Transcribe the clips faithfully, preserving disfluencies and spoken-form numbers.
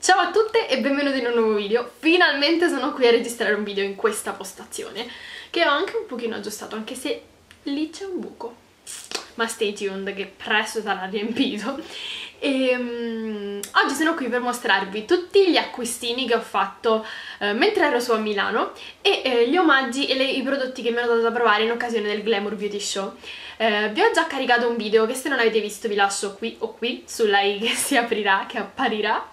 Ciao a tutte e benvenuti in un nuovo video. Finalmente sono qui a registrare un video in questa postazione che ho anche un pochino aggiustato, anche se lì c'è un buco, ma stay tuned che presto sarà riempito. E, um, oggi sono qui per mostrarvi tutti gli acquistini che ho fatto eh, mentre ero su a Milano e eh, gli omaggi e le, i prodotti che mi hanno dato da provare in occasione del Glamour Beauty Show. Eh, vi ho già caricato un video che se non avete visto vi lascio qui o qui sulla i che si aprirà, che apparirà,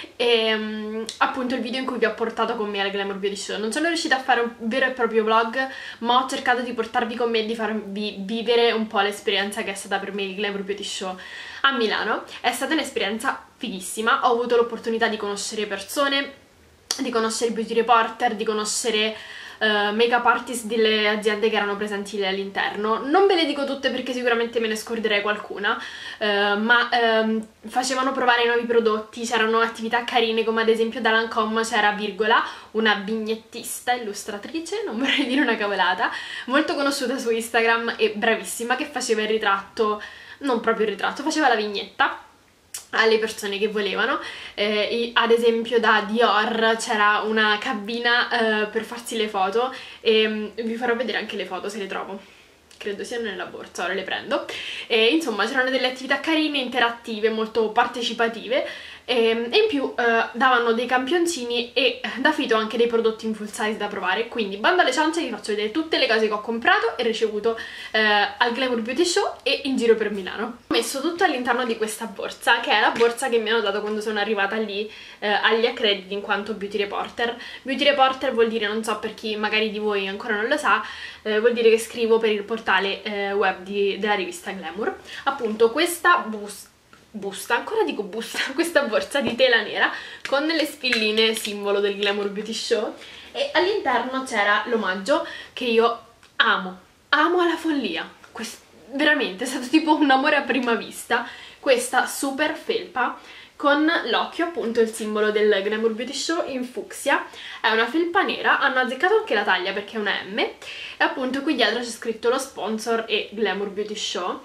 e um, appunto il video in cui vi ho portato con me al Glamour Beauty Show. Non sono riuscita a fare un vero e proprio vlog, ma ho cercato di portarvi con me e di farvi vivere un po' l'esperienza che è stata per me il Glamour Beauty Show a Milano. È stata un'esperienza fighissima, ho avuto l'opportunità di conoscere persone, di conoscere beauty reporter, di conoscere Uh, make-up artist delle aziende che erano presenti lì all'interno. Non ve le dico tutte perché sicuramente me ne scorderei qualcuna, uh, ma um, facevano provare i nuovi prodotti, c'erano attività carine come ad esempio da Lancôme c'era Virgola, una vignettista, illustratrice, non vorrei dire una cavolata, molto conosciuta su Instagram e bravissima, che faceva il ritratto, non proprio il ritratto, faceva la vignetta alle persone che volevano. Eh, ad esempio da Dior c'era una cabina eh, per farsi le foto e um, vi farò vedere anche le foto se le trovo, credo siano nella borsa, ora le prendo. E, insomma, c'erano delle attività carine, interattive, molto partecipative e, e in più eh, davano dei campioncini e da Fito anche dei prodotti in full size da provare. Quindi bando alle ciance, vi faccio vedere tutte le cose che ho comprato e ricevuto eh, al Glamour Beauty Show e in giro per Milano. Ho messo tutto all'interno di questa borsa, che è la borsa che mi hanno dato quando sono arrivata lì eh, agli accrediti in quanto beauty reporter. Beauty reporter vuol dire, non so per chi magari di voi ancora non lo sa, eh, vuol dire che scrivo per il portale eh, web di, della rivista Glamour. Appunto questa busta busta, ancora dico busta, questa borsa di tela nera con le spilline simbolo del Glamour Beauty Show, e all'interno c'era l'omaggio che io amo, amo alla follia. Quest veramente è stato tipo un amore a prima vista, questa super felpa con l'occhio, appunto il simbolo del Glamour Beauty Show in fucsia. È una felpa nera, hanno azzeccato anche la taglia perché è una M, e appunto qui dietro c'è scritto lo sponsor e Glamour Beauty Show.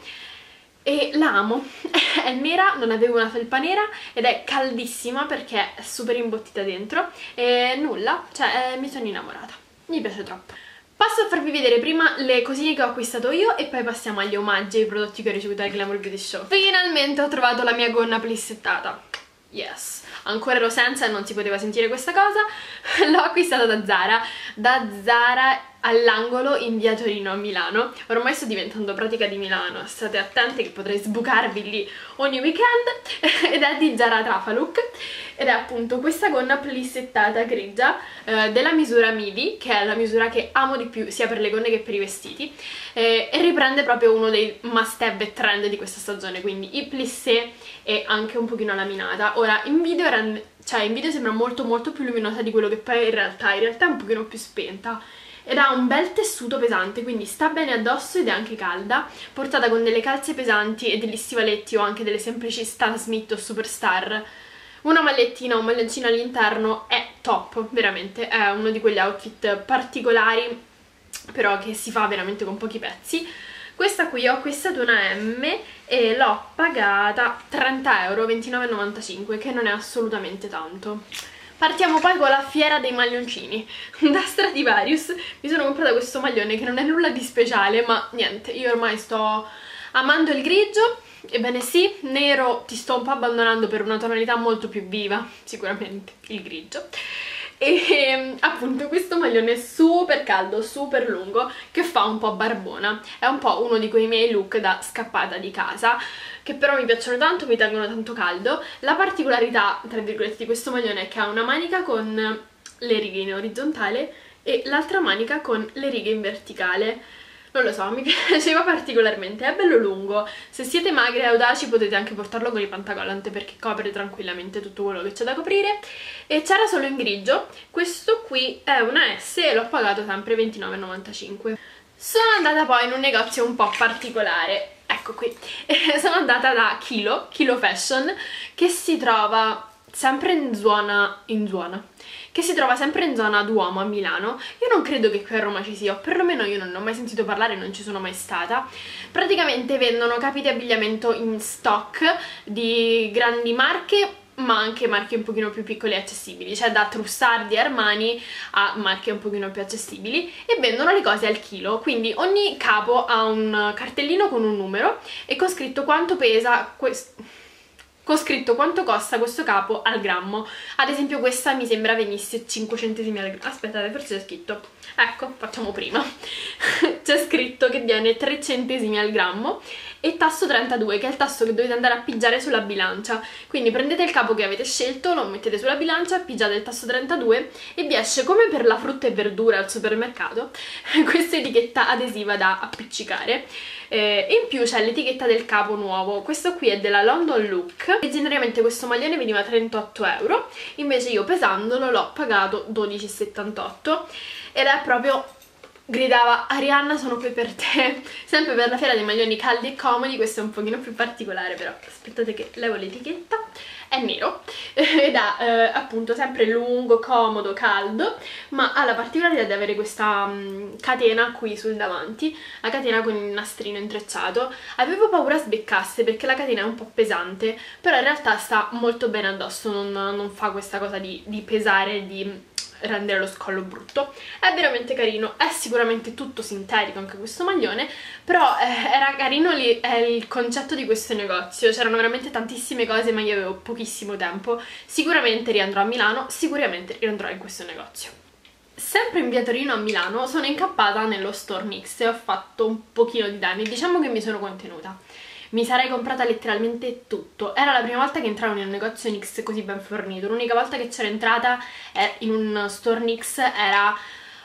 E la amo, è nera, non avevo una felpa nera ed è caldissima perché è super imbottita dentro e nulla, cioè eh, mi sono innamorata, mi piace troppo. Passo a farvi vedere prima le cosine che ho acquistato io e poi passiamo agli omaggi e ai prodotti che ho ricevuto al Glamour Beauty Show. Finalmente ho trovato la mia gonna plissettata, yes! Ancora ero senza e non si poteva sentire questa cosa. L'ho acquistata da Zara, da Zara all'angolo in via Torino a Milano. Ormai sto diventando pratica di Milano, state attenti che potrei sbucarvi lì ogni weekend. Ed è di Zara Trafaluk ed è appunto questa gonna plissettata grigia eh, della misura midi, che è la misura che amo di più sia per le gonne che per i vestiti, eh, e riprende proprio uno dei must have e trend di questa stagione, quindi i plissé e anche un pochino laminata. Ora in video rende, cioè in video sembra molto molto più luminosa di quello che poi in realtà in realtà è un pochino più spenta ed ha un bel tessuto pesante, quindi sta bene addosso ed è anche calda, portata con delle calze pesanti e degli stivaletti o anche delle semplici Stan Smith o Superstar. Una magliettina o un maglioncino all'interno è top, veramente, è uno di quegli outfit particolari però che si fa veramente con pochi pezzi. Questa qui ho acquistato una M e l'ho pagata trenta euro, ventinove e novantacinque, che non è assolutamente tanto. Partiamo poi con la fiera dei maglioncini. Da Stradivarius mi sono comprata questo maglione che non è nulla di speciale, ma niente, io ormai sto amando il grigio. Ebbene sì, nero ti sto un po' abbandonando per una tonalità molto più viva, sicuramente il grigio. E appunto questo maglione super caldo, super lungo, che fa un po' barbona, è un po' uno di quei miei look da scappata di casa, che però mi piacciono tanto, mi tengono tanto caldo. La particolarità, tra virgolette, di questo maglione è che ha una manica con le righe in orizzontale e l'altra manica con le righe in verticale. Non lo so, mi piaceva particolarmente, è bello lungo, se siete magre e audaci potete anche portarlo con i pantacollant perché copre tranquillamente tutto quello che c'è da coprire, e c'era solo in grigio. Questo qui è una S e l'ho pagato sempre ventinove e novantacinque. Sono andata poi in un negozio un po' particolare, ecco qui, sono andata da Kilo, Kilo Fashion, che si trova sempre in zona, in zona, che si trova sempre in zona Duomo a Milano. Io non credo che qui a Roma ci sia, o perlomeno io non ne ho mai sentito parlare, non ci sono mai stata. Praticamente vendono capi di abbigliamento in stock di grandi marche ma anche marche un pochino più piccole e accessibili, cioè da Trussardi e Armani a marche un pochino più accessibili, e vendono le cose al chilo, quindi ogni capo ha un cartellino con un numero e con scritto quanto pesa questo, con scritto quanto costa questo capo al grammo. Ad esempio questa mi sembra venisse cinque centesimi al grammo, aspettate, forse c'è scritto, ecco, facciamo prima c'è scritto che viene tre centesimi al grammo e tasso trentadue, che è il tasso che dovete andare a pigiare sulla bilancia. Quindi prendete il capo che avete scelto, lo mettete sulla bilancia, pigiate il tasso trentadue e vi esce, come per la frutta e verdura al supermercato, questa etichetta adesiva da appiccicare. Eh, e in più c'è l'etichetta del capo nuovo. Questo qui è della London Look. Originariamente questo maglione veniva trentotto euro, invece io pesandolo l'ho pagato dodici e settantotto ed è proprio... gridava Arianna sono qui per te. Sempre per la fiera dei maglioni caldi e comodi. Questo è un pochino più particolare, però aspettate che levo l'etichetta. È nero ed ha eh, appunto sempre lungo, comodo, caldo, ma ha la particolarità di avere questa um, catena qui sul davanti, la catena con il nastrino intrecciato. Avevo paura sbeccasse perché la catena è un po' pesante, però in realtà sta molto bene addosso, non, non fa questa cosa di, di pesare, di rendere lo scollo brutto. È veramente carino, è sicuramente tutto sintetico anche questo maglione, però eh, era carino lì, è il concetto di questo negozio. C'erano veramente tantissime cose ma io avevo pochissimo tempo. Sicuramente riandrò a Milano, sicuramente riandrò in questo negozio. Sempre in via Torino a Milano sono incappata nello store Nix e ho fatto un pochino di danni, diciamo che mi sono contenuta. Mi sarei comprata letteralmente tutto. Era la prima volta che entravo in un negozio Nix così ben fornito. L'unica volta che c'ero entrata in un store Nix era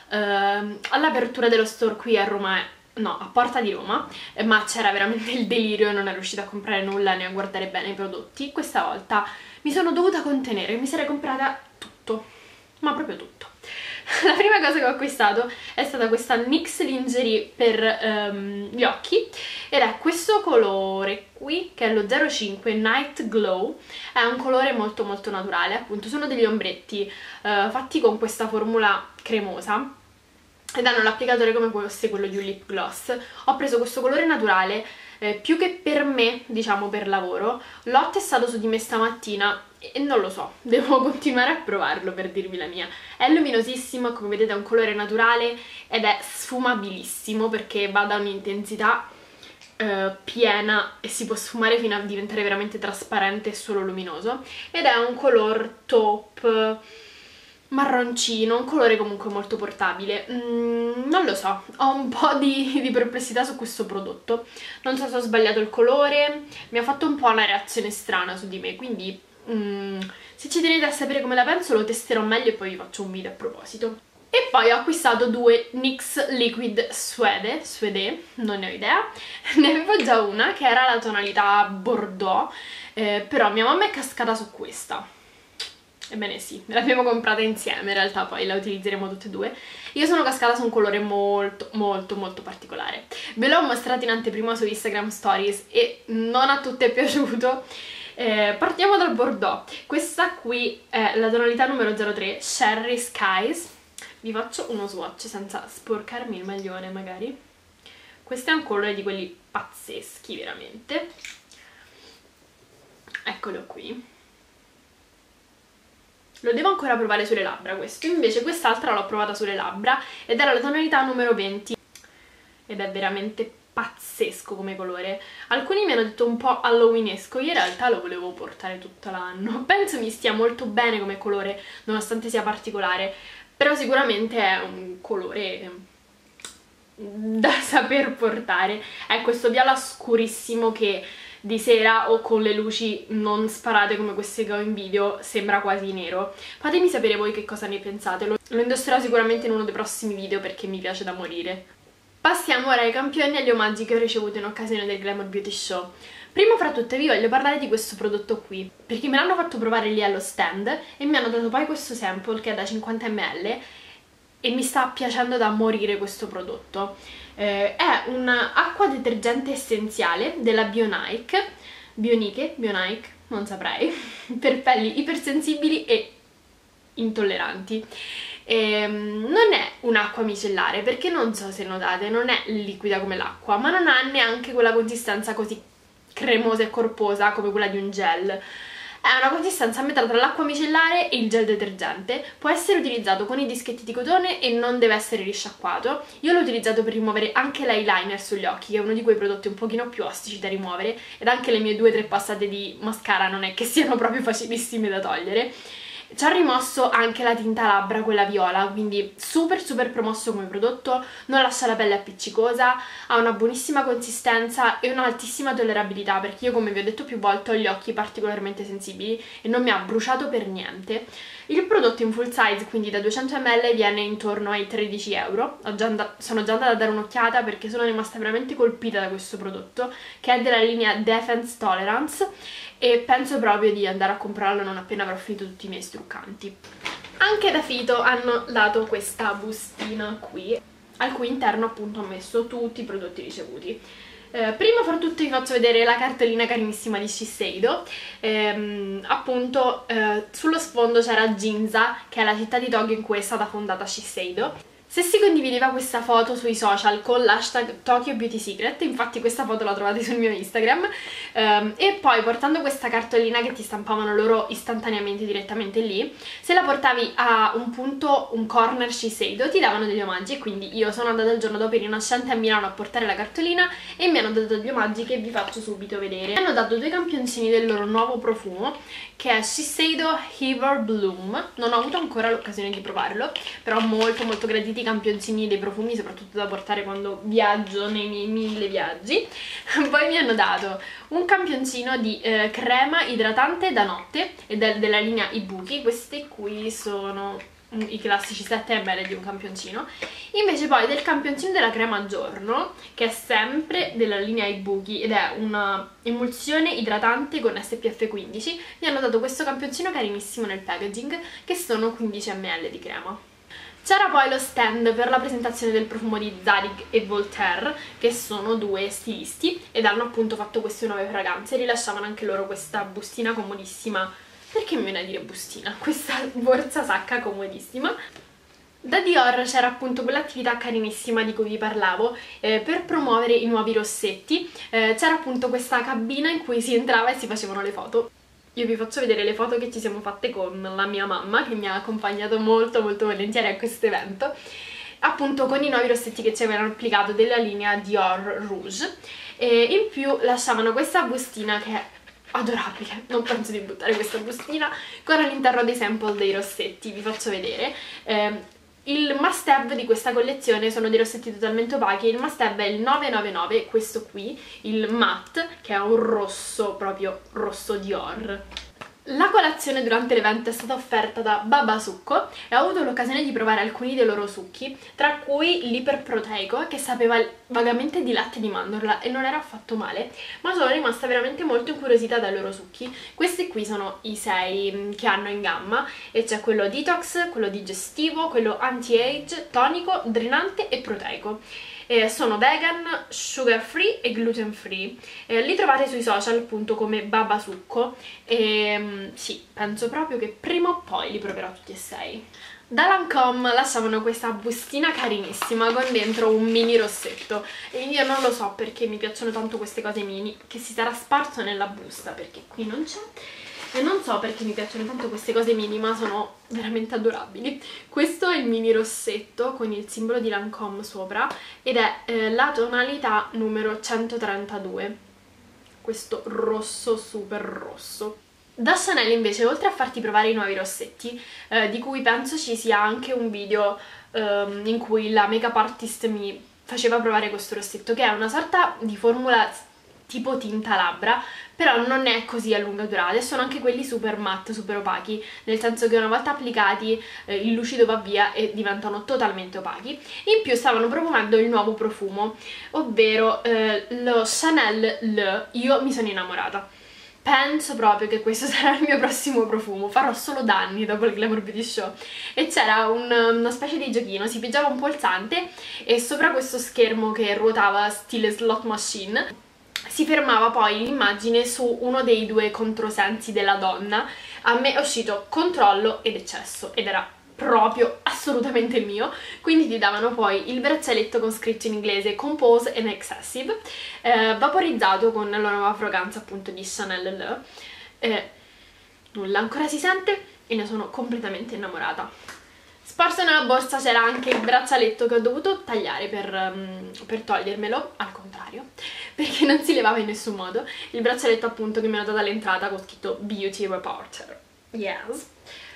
eh, all'apertura dello store qui a Roma, no, a Porta di Roma, ma c'era veramente il delirio e non ero riuscita a comprare nulla né a guardare bene i prodotti. Questa volta mi sono dovuta contenere, mi sarei comprata tutto, ma proprio tutto. La prima cosa che ho acquistato è stata questa Nix Lingerie per um, gli occhi ed è questo colore qui che è lo zero cinque Night Glow. È un colore molto molto naturale, appunto sono degli ombretti uh, fatti con questa formula cremosa ed hanno l'applicatore come fosse quello di un lip gloss. Ho preso questo colore naturale eh, più che per me, diciamo per lavoro, l'ho testato su di me stamattina e non lo so, devo continuare a provarlo per dirvi la mia. È luminosissimo, come vedete è un colore naturale ed è sfumabilissimo perché va da un'intensità eh, piena e si può sfumare fino a diventare veramente trasparente e solo luminoso, ed è un color taupe marroncino, un colore comunque molto portabile. Mm, non lo so, ho un po' di, di perplessità su questo prodotto, non so se ho sbagliato il colore, mi ha fatto un po' una reazione strana su di me, quindi mm, se ci tenete a sapere come la penso lo testerò meglio e poi vi faccio un video a proposito. E poi ho acquistato due NYX Liquid Suede, Suede, non ne ho idea, ne avevo già una che era la tonalità Bordeaux, eh, però mia mamma è cascata su questa. Ebbene sì, l'abbiamo comprata insieme, in realtà poi la utilizzeremo tutte e due. Io sono cascata su un colore molto molto molto particolare. Ve l'ho mostrato in anteprima su Instagram Stories e non a tutte è piaciuto. Eh, partiamo dal Bordeaux. Questa qui è la tonalità numero zero tre, Cherry Skies. Vi faccio uno swatch senza sporcarmi il maglione magari. Questo è un colore di quelli pazzeschi veramente. Eccolo qui. Lo devo ancora provare sulle labbra questo, invece quest'altra l'ho provata sulle labbra ed era la tonalità numero venti ed è veramente pazzesco come colore. Alcuni mi hanno detto un po' halloweenesco, io in realtà lo volevo portare tutto l'anno. Penso mi stia molto bene come colore nonostante sia particolare, però sicuramente è un colore da saper portare. È questo viola scurissimo che di sera o con le luci non sparate come queste che ho in video sembra quasi nero. Fatemi sapere voi che cosa ne pensate, lo, lo indosserò sicuramente in uno dei prossimi video perché mi piace da morire. Passiamo ora ai campioni e agli omaggi che ho ricevuto in occasione del Glamour Beauty Show. Prima fra tutte vi voglio parlare di questo prodotto qui, perché me l'hanno fatto provare lì allo stand e mi hanno dato poi questo sample che è da cinquanta millilitri e mi sta piacendo da morire questo prodotto. Eh, è un acqua detergente essenziale della Bionique, Bionique, Bionique, non saprei, per pelli ipersensibili e intolleranti. E, non è un'acqua micellare perché non so se notate, non è liquida come l'acqua, ma non ha neanche quella consistenza così cremosa e corposa come quella di un gel. È una consistenza a metà tra l'acqua micellare e il gel detergente, può essere utilizzato con i dischetti di cotone e non deve essere risciacquato. Io l'ho utilizzato per rimuovere anche l'eyeliner sugli occhi, che è uno di quei prodotti un pochino più ostici da rimuovere, ed anche le mie due o tre passate di mascara non è che siano proprio facilissime da togliere. Ci ha rimosso anche la tinta labbra, quella viola, quindi super super promosso come prodotto, non lascia la pelle appiccicosa, ha una buonissima consistenza e un'altissima tollerabilità, perché io, come vi ho detto più volte, ho gli occhi particolarmente sensibili e non mi ha bruciato per niente. Il prodotto in full size, quindi da duecento millilitri, viene intorno ai tredici euro. Ho già sono già andata a dare un'occhiata perché sono rimasta veramente colpita da questo prodotto, che è della linea Defense Tolerance, e penso proprio di andare a comprarlo non appena avrò finito tutti i miei struccanti. Anche da Fito hanno dato questa bustina qui, al cui interno appunto ho messo tutti i prodotti ricevuti. Eh, prima fra tutti vi faccio vedere la cartolina carinissima di Shiseido. ehm, appunto eh, sullo sfondo c'era Ginza, che è la città di Tokyo in cui è stata fondata Shiseido. Se si condivideva questa foto sui social con l'hashtag Tokyo Beauty Secret, infatti questa foto la trovate sul mio Instagram, um, e poi portando questa cartolina che ti stampavano loro istantaneamente direttamente lì, se la portavi a un punto, un corner Shiseido, ti davano degli omaggi, e quindi io sono andata il giorno dopo in Rinascente a Milano a portare la cartolina e mi hanno dato degli omaggi che vi faccio subito vedere. Mi hanno dato due campioncini del loro nuovo profumo, che è Shiseido Heather Bloom. Non ho avuto ancora l'occasione di provarlo, però molto molto graditi i campioncini dei profumi, soprattutto da portare quando viaggio nei miei mille viaggi. Poi mi hanno dato un campioncino di eh, crema idratante da notte, ed è della linea Ibuki. Questi qui sono i classici sette millilitri di un campioncino. Invece poi del campioncino della crema giorno, che è sempre della linea Ibuki ed è una emulsione idratante con S P F quindici, mi hanno dato questo campioncino carinissimo nel packaging, che sono quindici millilitri di crema. C'era poi lo stand per la presentazione del profumo di Zadig e Voltaire, che sono due stilisti ed hanno appunto fatto queste nuove fragranze. Rilasciavano anche loro questa bustina comodissima, perché mi viene a dire bustina? Questa borsa sacca comodissima. Da Dior c'era appunto quell'attività carinissima di cui vi parlavo, eh, per promuovere i nuovi rossetti. Eh, c'era appunto questa cabina in cui si entrava e si facevano le foto. Io vi faccio vedere le foto che ci siamo fatte con la mia mamma, che mi ha accompagnato molto molto volentieri a questo evento, appunto con i nuovi rossetti che ci avevano applicato della linea Dior Rouge, e in più lasciavano questa bustina che è adorabile, non penso di buttare questa bustina, con all'interno dei sample dei rossetti. Vi faccio vedere. Eh, il must have di questa collezione sono dei rossetti totalmente opachi. Il must have è il nove nove nove, questo qui, il matte, che è un rosso, proprio rosso Dior. La colazione durante l'evento è stata offerta da Baba Succo e ho avuto l'occasione di provare alcuni dei loro succhi, tra cui l'iperproteico, che sapeva vagamente di latte di mandorla e non era affatto male, ma sono rimasta veramente molto incuriosita dai loro succhi. Questi qui sono i sei che hanno in gamma, e c'è quello detox, quello digestivo, quello anti-age, tonico, drenante e proteico. Eh, sono vegan, sugar free e gluten free. Eh, li trovate sui social appunto come Baba Succo, e mm, sì, penso proprio che prima o poi li proverò tutti e sei. Da Lancôme lasciavano questa bustina carinissima con dentro un mini rossetto, e io non lo so perché mi piacciono tanto queste cose mini, che si sarà sparso nella busta perché qui non c'è. E non so perché mi piacciono tanto queste cose mini, ma sono veramente adorabili. Questo è il mini rossetto con il simbolo di Lancôme sopra, ed è eh, la tonalità numero centotrentadue. Questo rosso super rosso. Da Chanel invece, oltre a farti provare i nuovi rossetti, eh, di cui penso ci sia anche un video ehm, in cui la make-up artist mi faceva provare questo rossetto, che è una sorta di formula tipo tinta labbra, però non è così a lunga durata, e sono anche quelli super matte, super opachi, nel senso che una volta applicati eh, il lucido va via e diventano totalmente opachi. In più stavano promuovendo il nuovo profumo, ovvero eh, lo Chanel Le. Io mi sono innamorata. Penso proprio che questo sarà il mio prossimo profumo, farò solo danni dopo il Glamour Beauty Show. E c'era un, una specie di giochino, si pigiava un pulsante e sopra questo schermo che ruotava stile slot machine si fermava poi l'immagine su uno dei due controsensi della donna. A me è uscito controllo ed eccesso, ed era proprio assolutamente il mio, quindi ti davano poi il braccialetto con scritto in inglese Compose and Excessive, eh, vaporizzato con la nuova fragranza appunto di Chanel Le. Eh, nulla, ancora si sente e ne sono completamente innamorata. Sparso nella borsa c'era anche il braccialetto che ho dovuto tagliare per, um, per togliermelo, al contrario, perché non si levava in nessun modo. Il braccialetto appunto che mi hanno dato all'entrata con scritto Beauty Reporter. Yes.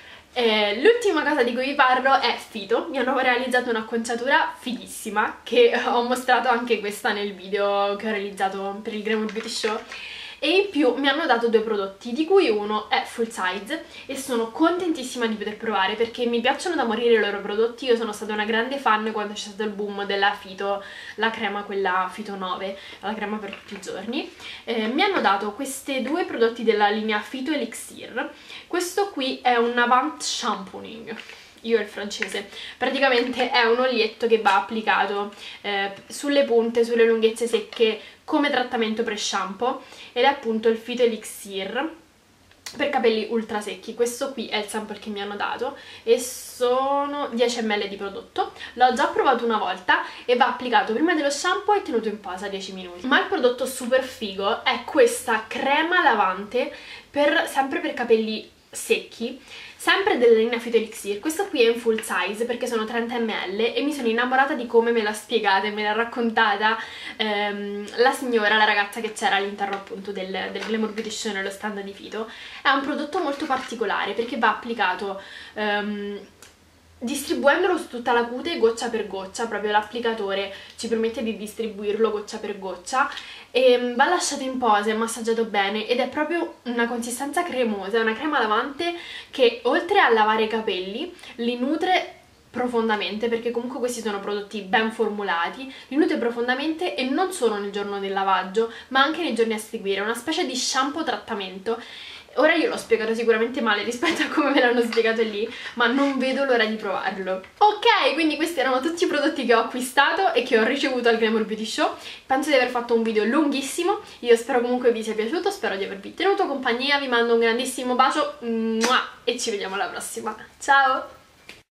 Eh, l'ultima cosa di cui vi parlo è Fito. Mi hanno realizzato un'acconciatura fighissima che ho mostrato anche questa nel video che ho realizzato per il Glamour Beauty Show. E in più mi hanno dato due prodotti, di cui uno è full size e sono contentissima di poter provare perché mi piacciono da morire i loro prodotti. Io sono stata una grande fan quando c'è stato il boom della Fito, la crema quella Fito nove, la crema per tutti i giorni. Eh, mi hanno dato questi due prodotti della linea Fito Elixir. Questo qui è un Avant Shampooing. Io il francese, praticamente è un olietto che va applicato eh, sulle punte, sulle lunghezze secche come trattamento pre-shampoo ed è appunto il Fito Elixir per capelli ultra secchi. Questo qui è il sample che mi hanno dato e sono dieci millilitri di prodotto. L'ho già provato una volta e va applicato prima dello shampoo e tenuto in posa dieci minuti. Ma il prodotto super figo è questa crema lavante per, sempre per capelli secchi, sempre della linea Fito Elixir. Questo qui è in full size perché sono trenta millilitri e mi sono innamorata di come me l'ha spiegata e me l'ha raccontata ehm, la signora, la ragazza che c'era all'interno appunto del, del Glamour Beauty Show nello stand di Fito. È un prodotto molto particolare perché va applicato ehm, distribuendolo su tutta la cute goccia per goccia, proprio l'applicatore ci permette di distribuirlo goccia per goccia e va lasciato in posa, è massaggiato bene ed è proprio una consistenza cremosa, è una crema lavante che oltre a lavare i capelli li nutre profondamente, perché comunque questi sono prodotti ben formulati, li nutre profondamente e non solo nel giorno del lavaggio ma anche nei giorni a seguire, è una specie di shampoo trattamento. Ora io l'ho spiegato sicuramente male rispetto a come me l'hanno spiegato lì, ma non vedo l'ora di provarlo. Ok, quindi questi erano tutti i prodotti che ho acquistato e che ho ricevuto al Glamour Beauty Show. Penso di aver fatto un video lunghissimo, io spero comunque vi sia piaciuto, spero di avervi tenuto compagnia, vi mando un grandissimo bacio e ci vediamo alla prossima. Ciao!